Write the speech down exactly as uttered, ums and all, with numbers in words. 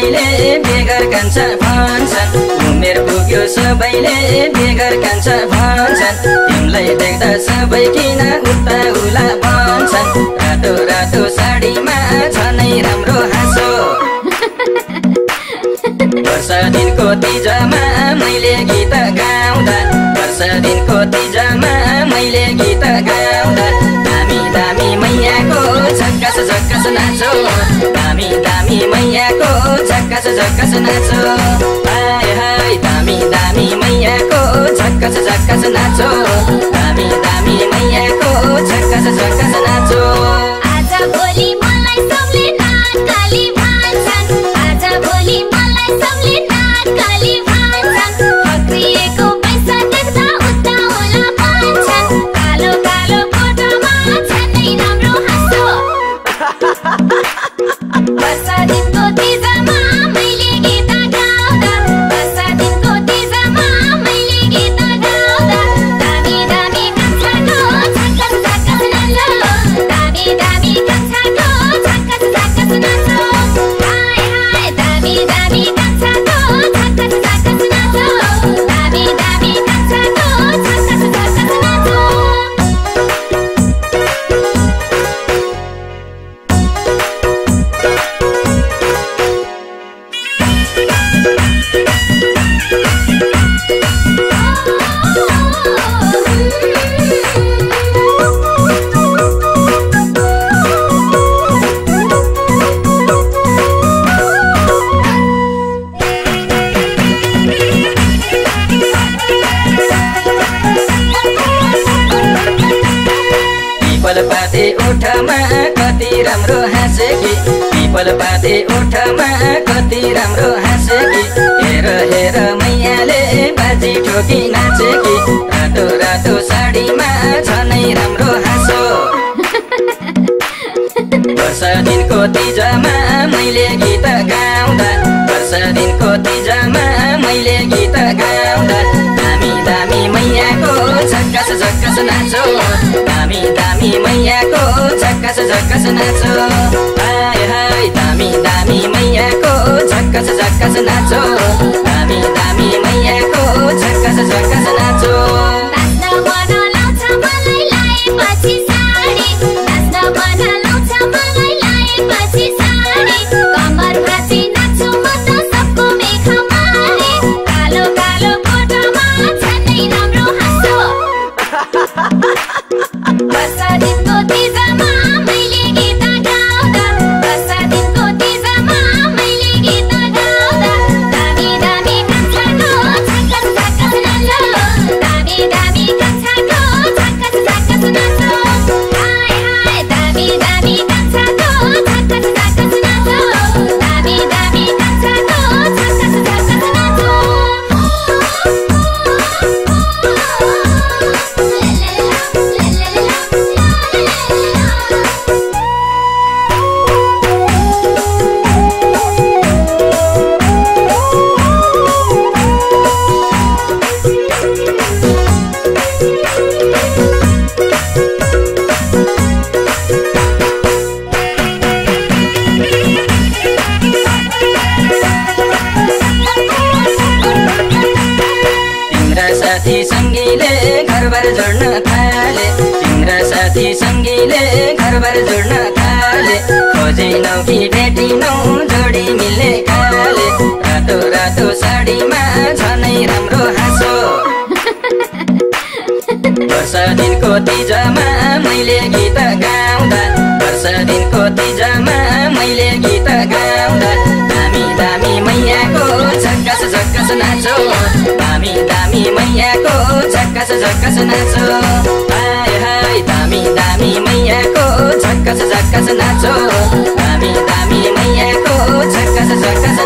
सबैले बेगर कान्छ भन्छन् उमेर पुग्यो सबैले बेगर कान्छ भन्छन् तिमीलाई देख्दा सबै किन उता उला भन्छन् रातो रातो साडीमा छ नै राम्रो हाँसो वर्ष दिनको तिजमा मैले गीत गाउँदा वर्ष दिनको तिजमा मैले गीत गाउँदा दामी दामी मैयाको झक्कास झक्कास नाचो दामी दामी मैयाको झक्कास झक्कास नाचो हाय हाय दामी दामी मैयाको झक्कास झक्कास नाचो दामी दामी मैयाको झक्कास झक्कास नाचो आज भोलि मलाई सबले नाटकाली भन्छन् आज भोलि मलाई सबले नाटकाली भन्छन् हक्रिएको पैसा देख्दा उता उला भन्छन् कालो कालो फोटोमा छ नै राम्रो हाँसो वर्ष दिनको तिजमा मैले गीत गाउँदा वर्ष दिनको तिजमा मैले गीत गाउँदा दामी दामी कान्छाको झक्कास झक्कास नाचो दामी दामी कान्छाको झक्कास झक्कास नाचो हाय हाय दामी दामी कान्छाको झक्कास झक्कास नाचो दामी दामी कान्छाको झक्कास झक्कास नाचो पिपल पाते ओठमा कति राम्रो हाँसेकी पिपल पाते ओठमा कति राम्रो हाँसेकी हेर हेर मैयाले बाजी ठोकी नाचेकी रातो रातो साडीमा छ नै राम्रो हाँसो वर्ष दिनको तिजमा मैले गीत गाउँदा वर्ष दिनको तिजमा मैले गीत गाउँदा दामी दामी मैयाको झक्कास झक्कास नाचो दामी दामी मैयाको झक्कास झक्कास नाचो हाय हाय दामी दामी मैयाको झक्कास झक्कास नाचो दामी दामी मैयाको झक्कास झक्कास नाचो नाच्न मन लाउँछ मलाई लाएपछि साडी नाच्न मन लाउँछ मलाई लाएपछि साडी कम्मर भाँची नाच्छु म त सबको मेख मारी कालो कालो फोटोमा छ नै राम्रो हाँसो वर्ष दिनको तिजमा मैले गीत गाउँदा वर्ष दिनको तिजमा मैले गीत गाउँदा दामी दामी कान्छाको झक्कास झक्कास नाचो दामी दामी कान्छाको झक्कास झक्कास नाचो हाय हाय दामी दामी कान्छाको झक्कास झक्कास नाचो दामी दामी कान्छाको झक्कास झक्कास नाचो तिम्रा साथी सङ्गीले घरबार जोड्न थाले तिम्रा साथी सङ्गीले घरबार जोड्न थाले खोजिनौ कि भेटिनौ जोडी मिल्ने काले रातो रातो साडीमा छ नै राम्रो हाँसो वर्ष दिनको तिजमा मैले गीत गाउँदा वर्ष दिनको तिजमा मैले गीत गाउँदा दामी दामी मैयाको झक्कास झक्कास नाचो दामी दामी मैयाको झक्कास झक्कास नाचो हाय हाय दामी दामी मैयाको झक्कास झक्कास नाचो दामी दामी मैयाको झक्कास झक्कास